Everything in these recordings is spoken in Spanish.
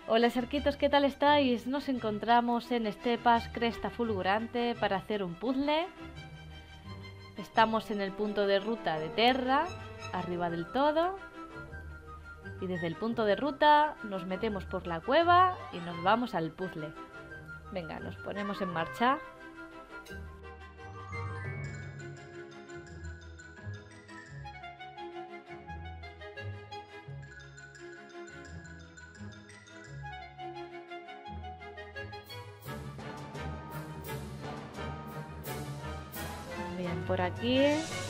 Hola Sarquitos, ¿qué tal estáis? Nos encontramos en Estepas Cresta Fulgurante para hacer un puzzle. Estamos en el punto de ruta de Terra, arriba del todo. Y desde el punto de ruta nos metemos por la cueva y nos vamos al puzzle. Venga, nos ponemos en marcha. Bien, por aquí.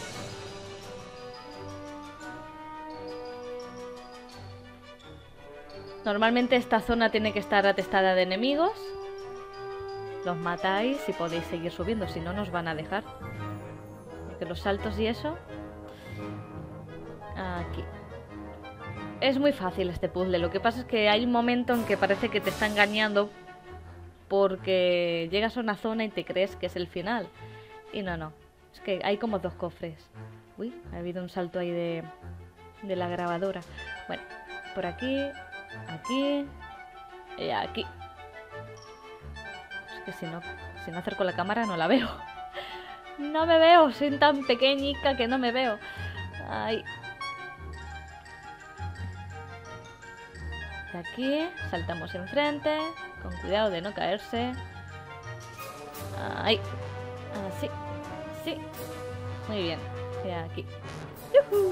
Normalmente esta zona tiene que estar atestada de enemigos. Los matáis y podéis seguir subiendo, si no nos van a dejar. Porque los saltos y eso... Aquí. Es muy fácil este puzzle. Lo que pasa es que hay un momento en que parece que te está engañando porque llegas a una zona y te crees que es el final. Y no. Es que hay como dos cofres. Uy, ha habido un salto ahí de la grabadora. Bueno, por aquí, aquí y aquí. Es que si no acerco la cámara no la veo. No me veo, soy tan pequeñica que no me veo. Ay. De aquí, saltamos enfrente, con cuidado de no caerse. Ahí. Así. Sí. Muy bien. De aquí. ¡Yujú!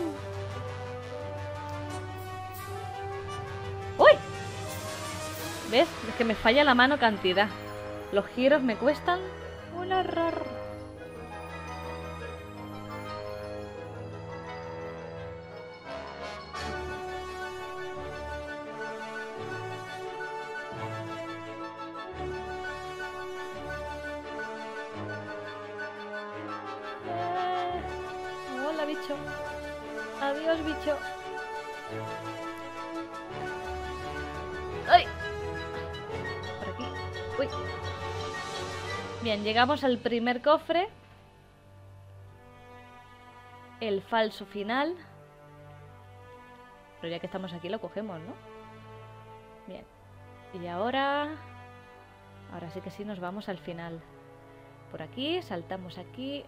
¡Uy! ¿Ves? Es que me falla la mano cantidad. Los giros me cuestan un horror. Hola, bicho. Adiós, bicho. ¡Ay! Por aquí. ¡Uy! Bien, llegamos al primer cofre. El falso final. Pero ya que estamos aquí lo cogemos, ¿no? Bien. Y ahora sí que sí nos vamos al final. Por aquí, saltamos aquí.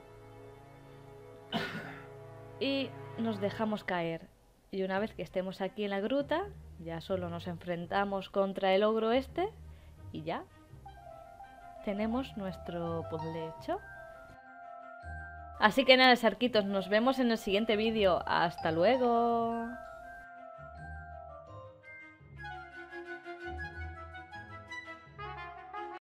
Y nos dejamos caer. Y una vez que estemos aquí en la gruta, ya solo nos enfrentamos contra el ogro este. Y ya tenemos nuestro puzzle hecho. Así que nada, Sarquitos, nos vemos en el siguiente vídeo. ¡Hasta luego!